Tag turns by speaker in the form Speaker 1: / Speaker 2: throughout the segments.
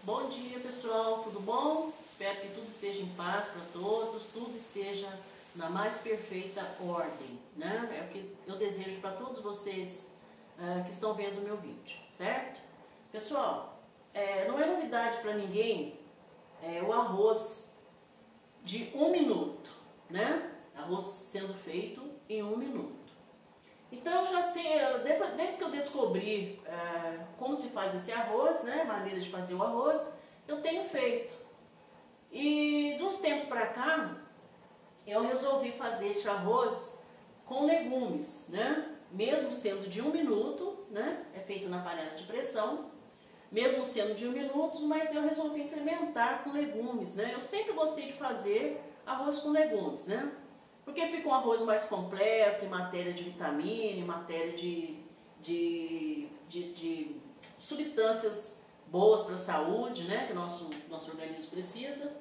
Speaker 1: Bom dia, pessoal, tudo bom? Espero que tudo esteja em paz para todos, tudo esteja na mais perfeita ordem, né? É o que eu desejo para todos vocês que estão vendo o meu vídeo, certo? Pessoal, não é novidade para ninguém o arroz de 1 minuto, né? Arroz sendo feito em 1 minuto. Então, já sei, desde que eu descobri como se faz esse arroz, né, maneira de fazer o arroz, eu tenho feito. E de uns tempos para cá, eu resolvi fazer esse arroz com legumes, né, mesmo sendo de 1 minuto, né, é feito na panela de pressão, mesmo sendo de 1 minuto, mas eu resolvi incrementar com legumes, né. Eu sempre gostei de fazer arroz com legumes, né. Porque fica um arroz mais completo em matéria de vitamina, em matéria de substâncias boas para a saúde, né, que o nosso organismo precisa.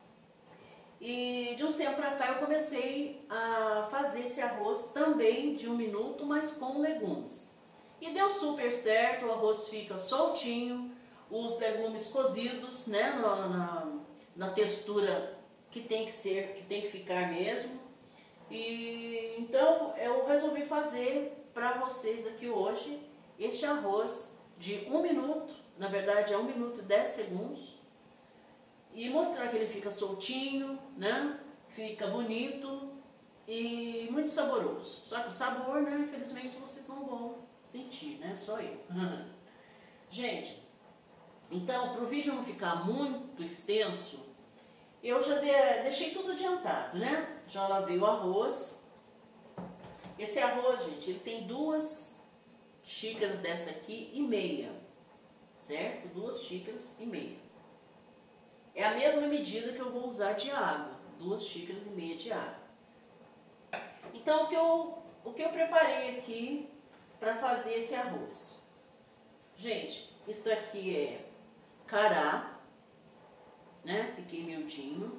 Speaker 1: E de uns tempos para cá eu comecei a fazer esse arroz também de 1 minuto, mas com legumes. E deu super certo, o arroz fica soltinho, os legumes cozidos, né, na textura que tem que ser, que tem que ficar mesmo. E então eu resolvi fazer para vocês aqui hoje este arroz de 1 minuto, na verdade é 1 minuto e 10 segundos, e mostrar que ele fica soltinho, né? Fica bonito e muito saboroso. Só que o sabor, né, infelizmente vocês não vão sentir, né? Só eu. Gente, então para o vídeo não ficar muito extenso, eu já deixei tudo adiantado, né? Já lavei o arroz. Esse arroz, gente, ele tem 2 xícaras dessa aqui e meia, certo? 2 xícaras e meia. É a mesma medida que eu vou usar de água, 2 xícaras e meia de água. Então, o que eu preparei aqui para fazer esse arroz? Gente, isso aqui é cará, né? Piquei miudinho.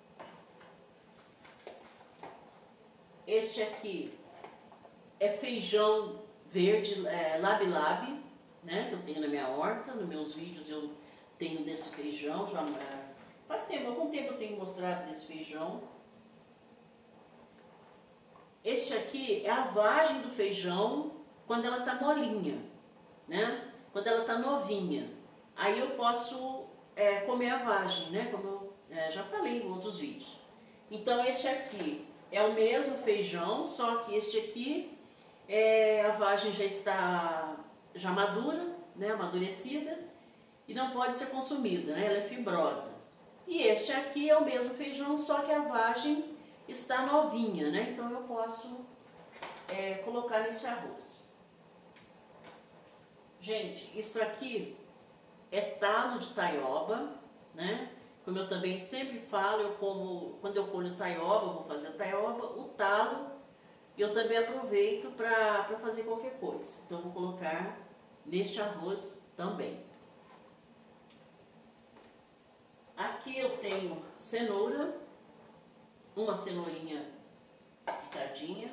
Speaker 1: Este aqui é feijão verde, labi-labi, né? Que eu tenho na minha horta, nos meus vídeos eu tenho desse feijão, já faz tempo, algum tempo eu tenho mostrado desse feijão. Este aqui é a vagem do feijão quando ela tá molinha, né? Quando ela tá novinha. Aí eu posso comer a vagem, né? Como eu já falei em outros vídeos. Então este aqui é o mesmo feijão, só que este aqui a vagem já está madura, né? Amadurecida, e não pode ser consumida, né? Ela é fibrosa. E este aqui é o mesmo feijão, só que a vagem está novinha, né? Então eu posso colocar nesse arroz. Gente, isso aqui é talo de taioba, né? Como eu também sempre falo, quando eu colho taioba, eu vou fazer taioba, o talo, eu também aproveito para fazer qualquer coisa. Então eu vou colocar neste arroz também. Aqui eu tenho cenoura, uma cenourinha picadinha.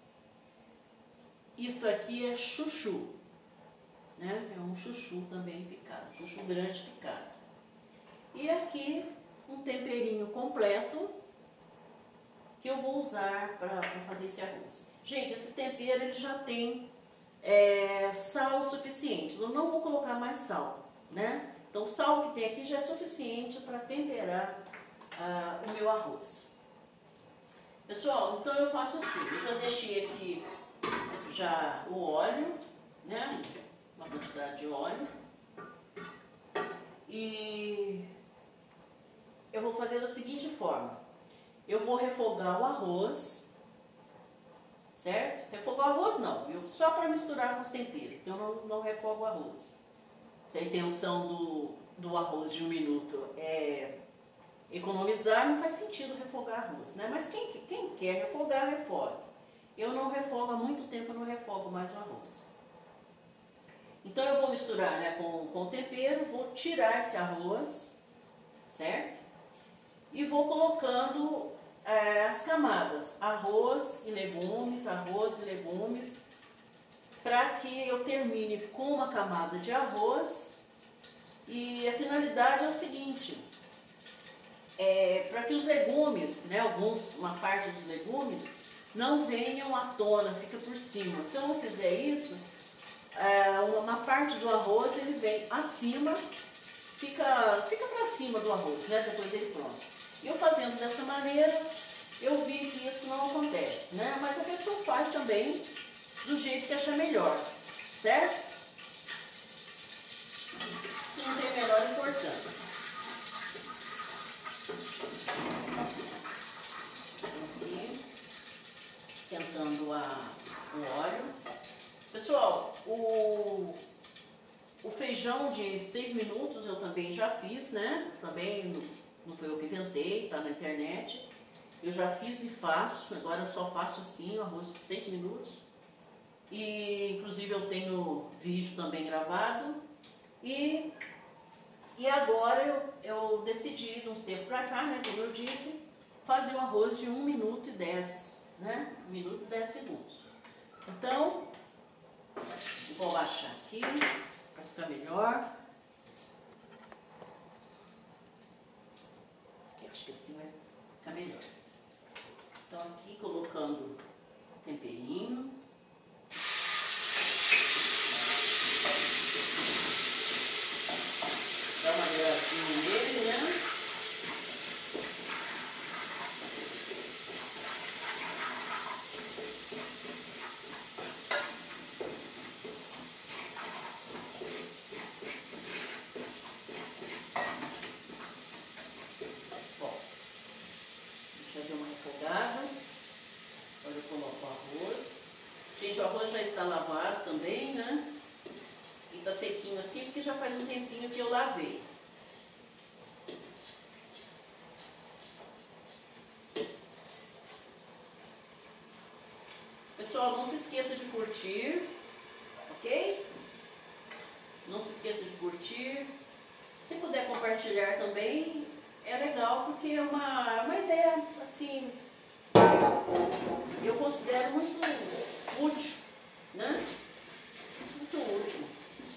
Speaker 1: Isto aqui é chuchu, né? É um chuchu também picado, chuchu grande picado. E aqui um temperinho completo que eu vou usar para fazer esse arroz. Gente, esse tempero ele já tem sal suficiente, eu não vou colocar mais sal, né? Então o sal que tem aqui já é suficiente para temperar o meu arroz. Pessoal, então eu faço assim, eu já deixei aqui já o óleo, né? Uma quantidade de óleo. E eu vou fazer da seguinte forma. Eu vou refogar o arroz, certo? Refogar o arroz não, só para misturar com os temperos, eu não refogo o arroz. Se a intenção do arroz de 1 minuto é economizar, não faz sentido refogar arroz, né? Mas quem quer refogar, refoga. Eu não refogo há muito tempo, eu não refogo mais o arroz. Então eu vou misturar, né, com o tempero, vou tirar esse arroz, certo? E vou colocando as camadas, arroz e legumes, para que eu termine com uma camada de arroz E a finalidade é o seguinte, para que os legumes, né, uma parte dos legumes, não venham à tona, fica por cima. Se eu não fizer isso, uma parte do arroz ele vem acima, fica para cima do arroz, né, depois dele pronto. E eu fazendo dessa maneira, eu vi que isso não acontece, né? Mas a pessoa faz também do jeito que achar melhor, certo? Isso não tem a menor importância. Aqui, esquentando o óleo. Pessoal, o feijão de 6 minutos eu também já fiz, né? Também não foi eu que inventei, tá na internet. Eu já fiz e faço, agora eu só faço assim, o arroz de 6 minutos. E inclusive eu tenho vídeo também gravado. E agora eu decidi, de uns tempos pra cá, né, como eu disse, fazer o arroz de 1 minuto e 10, né? 1 minuto e 10 segundos. Então, vou baixar aqui para ficar melhor. Eu acho que assim vai ficar melhor. Então aqui colocando temperinho. Dá uma douradinha nele, né? Bom, já deu uma refogada. Agora eu coloco o arroz. Gente, o arroz já está lavado também, né? E tá sequinho assim, porque já faz um tempinho que eu lavei. Pessoal, não se esqueça de curtir, ok? Não se esqueça de curtir. Se puder compartilhar também, é legal, porque é uma ideia, assim, eu considero muito útil, né? Muito útil.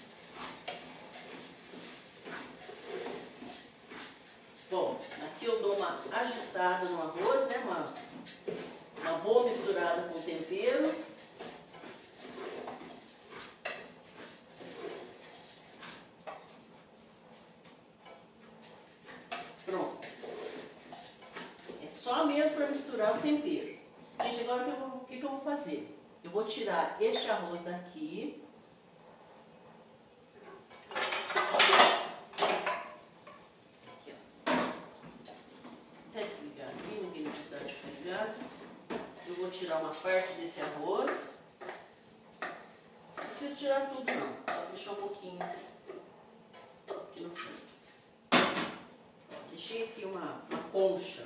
Speaker 1: Bom, aqui eu dou uma agitada no arroz, né? Uma boa misturada com tempero. Pronto. É só mesmo para misturar o tempero. Gente, agora o que eu vou fazer? Eu vou tirar este arroz daqui. Aqui, ó. Até desligar aqui, não tem necessidade de ficar ligado. Eu vou tirar uma parte desse arroz. Não preciso tirar tudo não, só deixar um pouquinho aqui no fundo. Deixei aqui uma concha.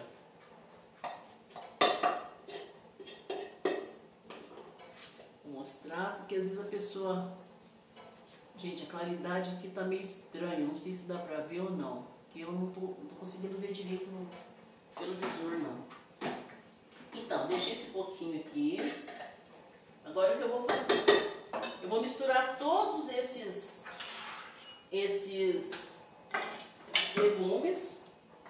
Speaker 1: Vou mostrar, porque às vezes a pessoa... Gente, a claridade aqui tá meio estranha, não sei se dá pra ver ou não. Porque eu não tô conseguindo ver direito pelo visor não. Então, deixei esse pouquinho aqui. Agora o que eu vou fazer? Eu vou misturar todos esses legumes.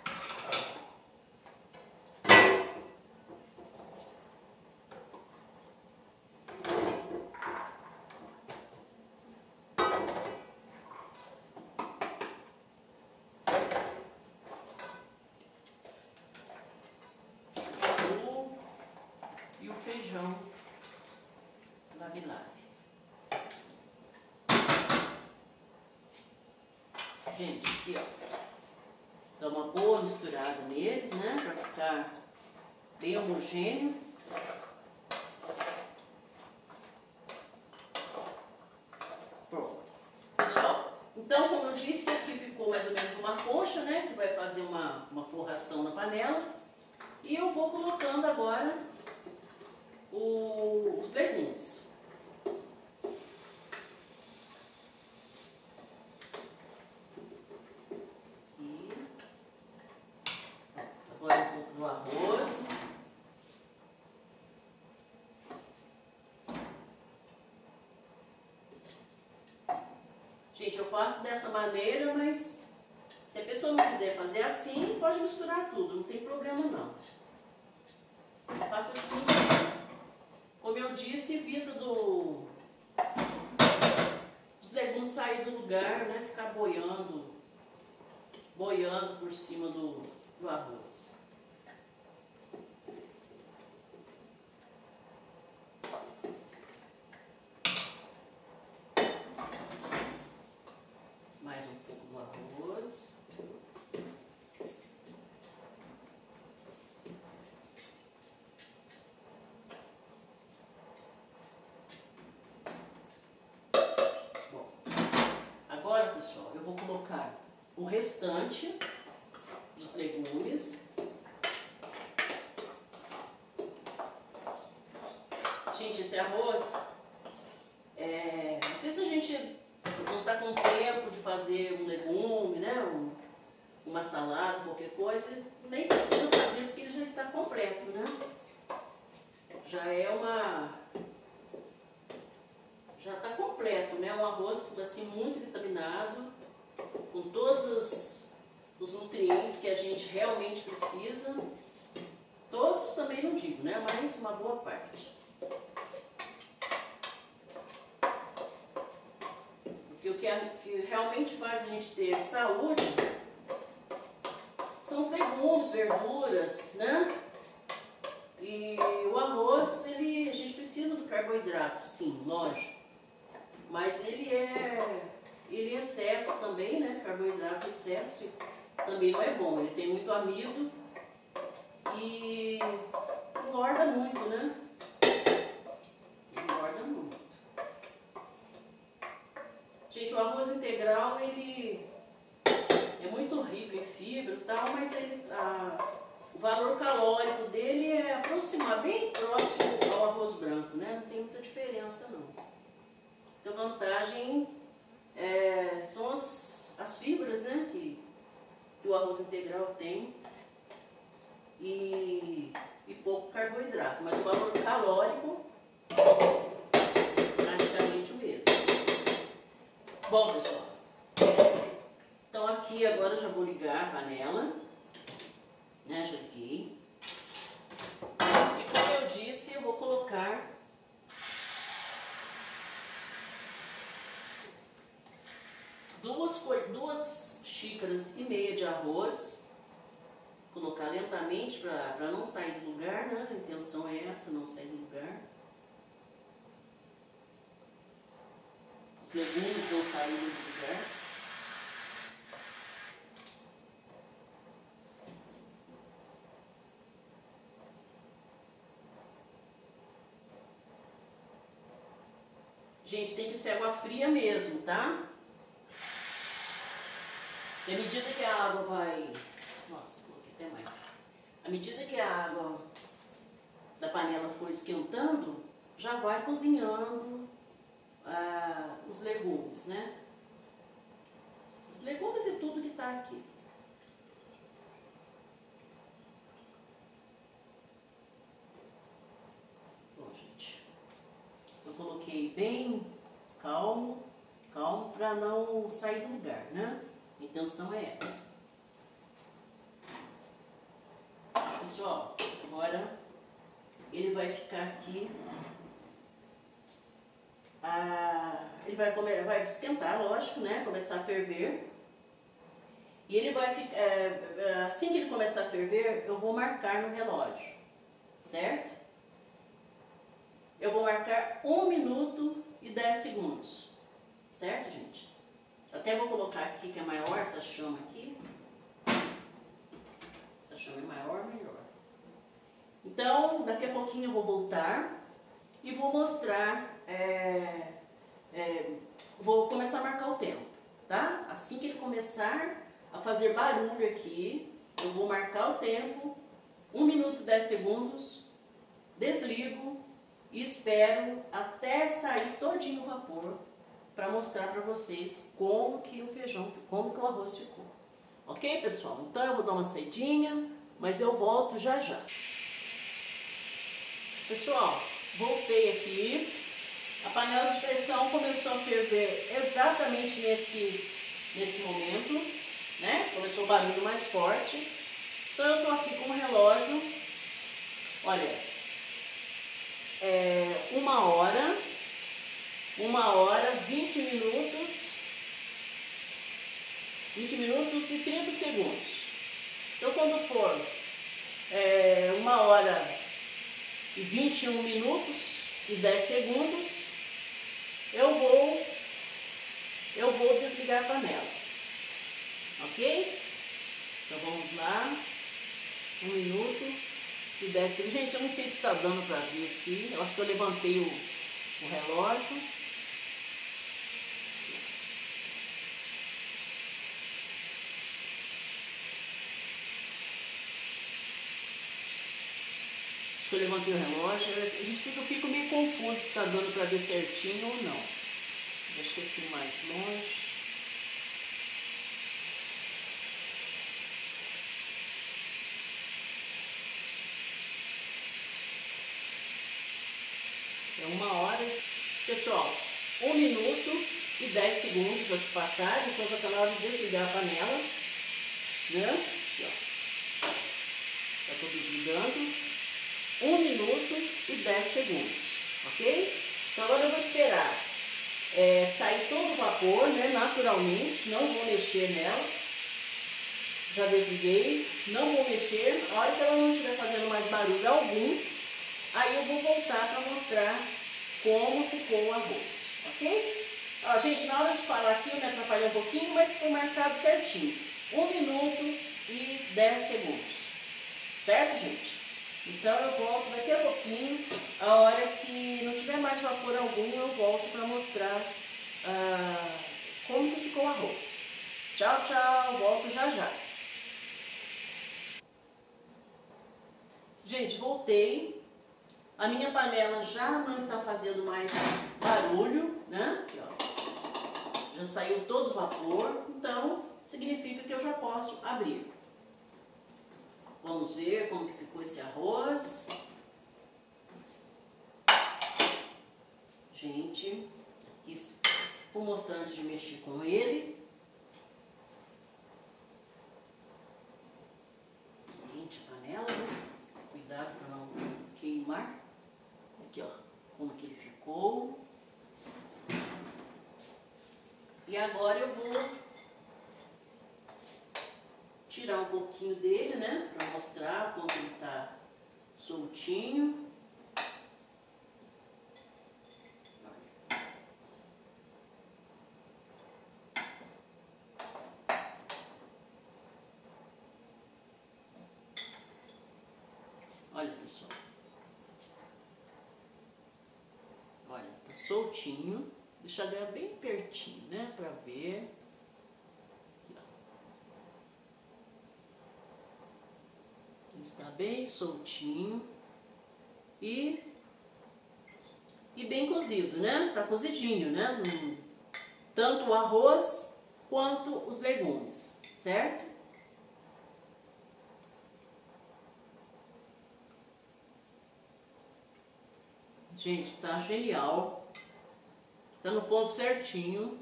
Speaker 1: E o feijão labilado. Gente, aqui ó, dá uma boa misturada neles, né, pra ficar bem homogêneo. Pronto. Pessoal, então como eu disse, aqui ficou mais ou menos uma concha, né, que vai fazer uma forração na panela. E eu vou colocando agora os legumes. Agora um pouco do arroz. Gente, eu faço dessa maneira, mas se a pessoa não quiser fazer assim, pode misturar tudo, não tem problema não. Faça assim, como eu disse, evita dos legumes sair do lugar, né? Ficar boiando por cima do arroz. Mais um pouco do arroz. Bom, agora, pessoal, eu vou colocar o restante dos legumes. Gente, esse arroz, não sei se a gente não está com tempo de fazer um legume, né? Uma salada, qualquer coisa, nem precisa fazer porque ele já está completo, né? Já está completo, né? Um arroz assim muito vitaminado, com todos os nutrientes que a gente realmente precisa. Todos também não digo, né? Mas uma boa parte. Porque o que realmente faz a gente ter saúde são os legumes, verduras, né? E o arroz, a gente precisa do carboidrato, sim, lógico. Mas ele é excesso também, né? Carboidrato em excesso também não é bom. Ele tem muito amido e engorda muito, né? Engorda muito. Gente, o arroz integral, ele é muito rico em fibras e tal, mas o valor calórico dele é bem próximo ao arroz branco, né? Não tem muita diferença, não. A vantagem são as fibras, né, que o arroz integral tem e pouco carboidrato, mas o valor calórico praticamente o mesmo. Bom, pessoal, então aqui agora eu já vou ligar a panela, né, já liguei. E como eu disse, eu vou colocar duas xícaras e meia de arroz, colocar lentamente para não sair do lugar, né? A intenção é essa, não sair do lugar. Os legumes não saírem do lugar. Gente, tem que ser água fria mesmo, tá? E à medida que a água vai... Nossa, coloquei até mais. À medida que a água da panela for esquentando, já vai cozinhando os legumes, né? Os legumes e tudo que está aqui. Bom, gente, eu coloquei bem calmo para não sair do lugar, né? A intenção é essa. Pessoal, agora ele vai ficar aqui, ele vai esquentar, lógico, né? Começar a ferver. E ele vai ficar, assim que ele começar a ferver, eu vou marcar no relógio, certo? Eu vou marcar 1 minuto e 10 segundos, certo, gente? Até vou colocar aqui que é maior essa chama aqui. Essa chama é maior, melhor. Então, daqui a pouquinho eu vou voltar e vou mostrar, vou começar a marcar o tempo, tá? Assim que ele começar a fazer barulho aqui, eu vou marcar o tempo, 1 minuto e 10 segundos, desligo e espero até sair todinho o vapor para mostrar para vocês como que o feijão, como que o arroz ficou. Ok, pessoal? Então eu vou dar uma saidinha, mas eu volto já já. Pessoal, voltei aqui. A panela de pressão começou a ferver exatamente nesse momento, né? Começou o barulho mais forte. Então eu tô aqui com o relógio, olha, 1 hora, 20 minutos e 30 segundos. Então quando for 1 hora e 21 minutos e 10 segundos, eu vou desligar a panela, ok? Então vamos lá, 1 minuto e 10 segundos. Gente, eu não sei se está dando para ver aqui, eu acho que eu levantei o relógio. Eu levantei o relógio, eu fico meio confuso se está dando para ver certinho ou não. Deixa eu ir mais longe. É 1 hora. Pessoal, 1 minuto e 10 segundos para se passar, então já está na hora de desligar a panela. Né? Aqui, ó. Já estou desligando. 1 minuto e 10 segundos, ok? Então agora eu vou esperar sair todo o vapor, né, naturalmente, não vou mexer nela. Já desliguei, não vou mexer. A hora que ela não estiver fazendo mais barulho algum, aí eu vou voltar para mostrar como ficou o arroz, ok? Ó, gente, na hora de falar aqui eu me atrapalhei um pouquinho, mas ficou marcado certinho. 1 minuto e 10 segundos, certo, gente? Então eu volto daqui a pouquinho, a hora que não tiver mais vapor algum, eu volto para mostrar como que ficou o arroz. Tchau, tchau, volto já já. Gente, voltei. A minha panela já não está fazendo mais barulho, né? Aqui, ó. Já saiu todo o vapor, então significa que eu já posso abrir. Vamos ver como que ficou esse arroz. Gente, aqui vou mostrar antes de mexer com ele. Quente a panela, né? Cuidado para não queimar. Aqui, ó, como que ele ficou. E agora eu vou tirar um pouquinho dele, né, para mostrar como ele tá soltinho. Olha, pessoal. Olha, tá soltinho. Deixa ele bem pertinho, né, para ver. Está bem soltinho e bem cozido, né? Tá cozidinho, né? Tanto o arroz quanto os legumes, certo? Gente, tá genial. Tá no ponto certinho.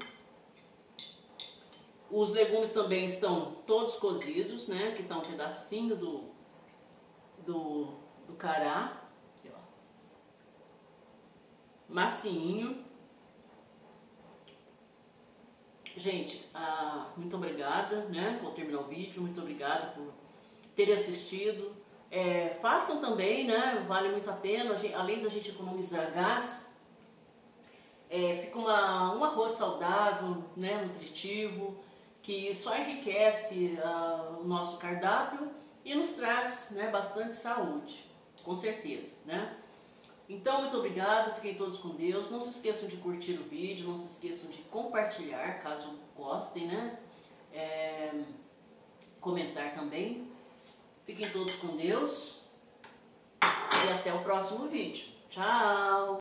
Speaker 1: Os legumes também estão todos cozidos, né? Aqui tá um pedacinho do cará. Aqui, ó. Macinho. Gente, muito obrigada, né? Vou terminar o vídeo. Muito obrigada por terem assistido. Façam também, né? Vale muito a pena. Além da gente economizar gás, fica um arroz saudável, né? Nutritivo, que só enriquece o nosso cardápio e nos traz, né, bastante saúde, com certeza, né? Então, muito obrigada, fiquem todos com Deus. Não se esqueçam de curtir o vídeo, não se esqueçam de compartilhar, caso gostem, né? Comentar também. Fiquem todos com Deus e até o próximo vídeo. Tchau!